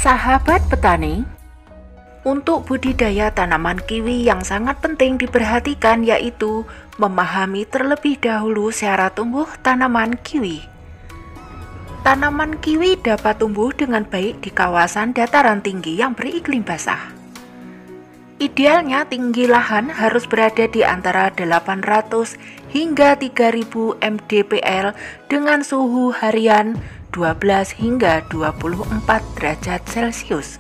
Sahabat petani, untuk budidaya tanaman kiwi yang sangat penting diperhatikan yaitu memahami terlebih dahulu cara tumbuh tanaman kiwi. Tanaman kiwi dapat tumbuh dengan baik di kawasan dataran tinggi yang beriklim basah. Idealnya tinggi lahan harus berada di antara 800 hingga 3000 mdpl dengan suhu harian 12 hingga 24 derajat Celcius.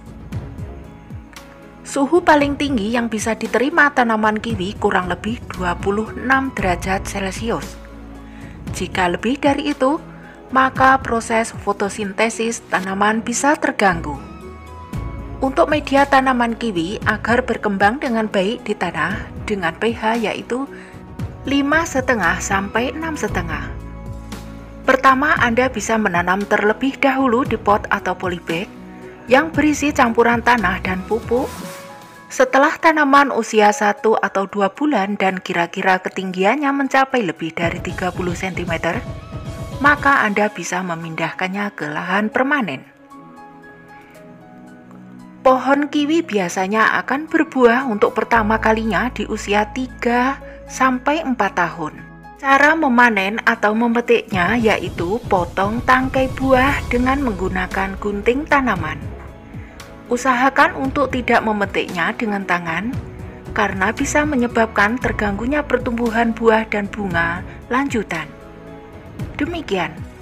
Suhu paling tinggi yang bisa diterima tanaman kiwi kurang lebih 26 derajat Celcius. Jika lebih dari itu, maka proses fotosintesis tanaman bisa terganggu. Untuk media tanaman kiwi agar berkembang dengan baik di tanah dengan pH yaitu 5,5 sampai 6,5. Pertama, Anda bisa menanam terlebih dahulu di pot atau polybag yang berisi campuran tanah dan pupuk. Setelah tanaman usia 1 atau 2 bulan dan kira-kira ketinggiannya mencapai lebih dari 30 cm, maka Anda bisa memindahkannya ke lahan permanen. Pohon kiwi biasanya akan berbuah untuk pertama kalinya di usia 3 sampai 4 tahun. Cara memanen atau memetiknya yaitu potong tangkai buah dengan menggunakan gunting tanaman. Usahakan untuk tidak memetiknya dengan tangan karena bisa menyebabkan terganggunya pertumbuhan buah dan bunga lanjutan. Demikian.